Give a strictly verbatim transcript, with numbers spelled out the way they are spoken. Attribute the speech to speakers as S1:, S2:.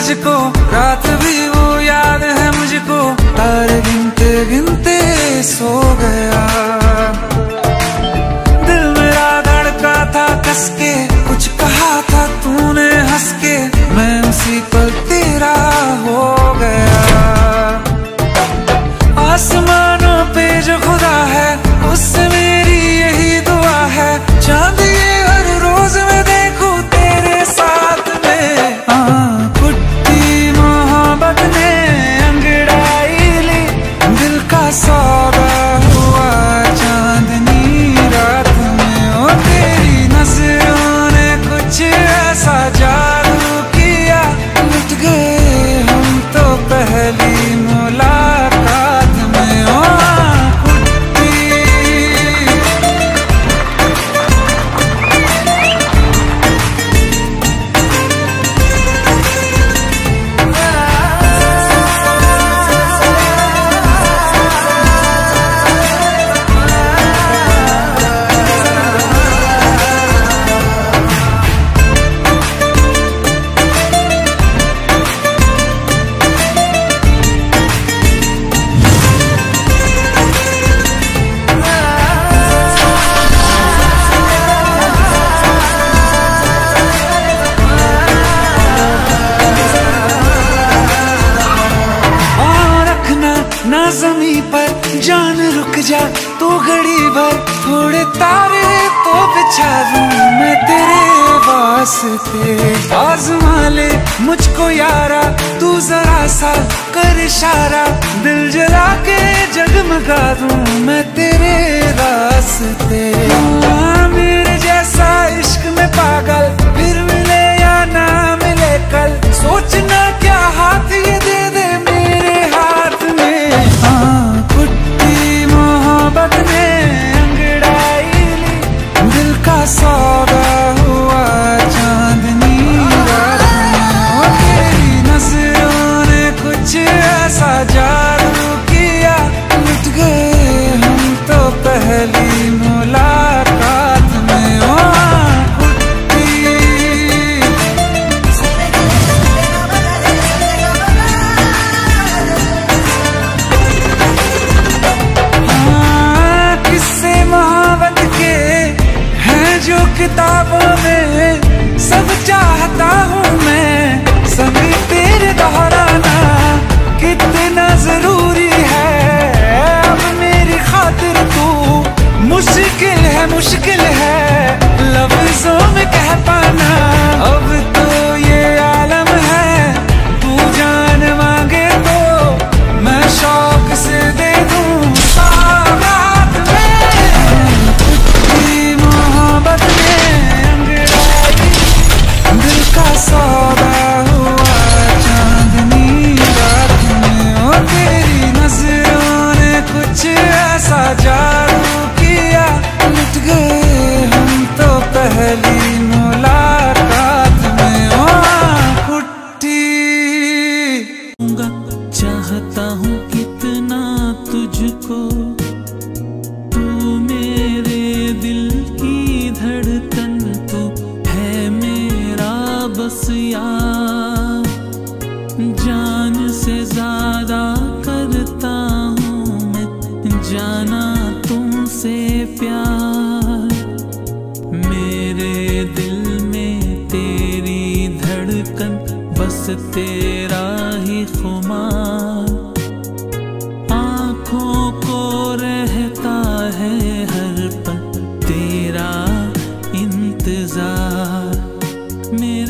S1: तुझको, रात भी वो याद है मुझको, तारे गिनते गिनते सो गया। दिल मेरा धड़का था कस के, कुछ कहा था तूने हंस के, मैं उसी पल तेरा हो गया। आसमानों पे जो खुदा है उससे मेरी यही दुआ है, चांद ये हर रोज मैं देखूं तेरे साथ में। हाँ, कुट्टी मोहब्बत ने अंगड़ाई ली, दिल का सौदा हुआ चांदनी रात में। ओ तेरी नजरों ने कुछ ऐसा जादू किया, लुट गए हम तो पहली मुलाकात में। ओ ना ज़मीं पर जान रुक जा तू घड़ी भर, थोड़े तारे तो बिछा दूं मैं तेरे वास्ते। आज़मा ले मुझको यारा तू जरा सा कर इशारा, दिल जला के जगमगा दूं मैं तेरे रास्ते। मेरे जैसा इश्क में पागल फिर मिले या ना मिले कल, सोचना क्या हाथ ये दे दे मेरे हाथ में। हाँ, कुट्टी मोहब्बत ने अंगड़ाई ली, दिल का सौदा हुआ चांदनी रात में। ओ तेरी नजरों ने कुछ ऐसा जादू किया, लुट गए हम तो पहली मुलाकात में। ओ किताबों में सब चाहता हूँ मैं, सभी तेरे दोहराना कितना जरूरी है। अब मेरी खातिर तू मुश्किल है मुश्किल है लफ्जों में कह पाना। अब तो ये आलम है, तू जान मांगे तो मैं शौक से दे दूँ सौगात में। कुट्टी मोहब्बत का सौदा हुआ चांदनी रात में। ओ तेरी नजरों ने कुछ ऐसा जादू किया, लुट गए हम तो पहली मुलाकात में। ओ कुट्टी
S2: चाहता हूँ कितना तुझको, तू मेरे दिल की धड़कन, तू है मेरा बस यार। जान से ज्यादा करता हूँ मैं जाना तुमसे प्यार। मेरे दिल में तेरी धड़कन, बस तेरा ही खुमार। आँखों को रहता है हर पल तेरा इंतजार। मेरे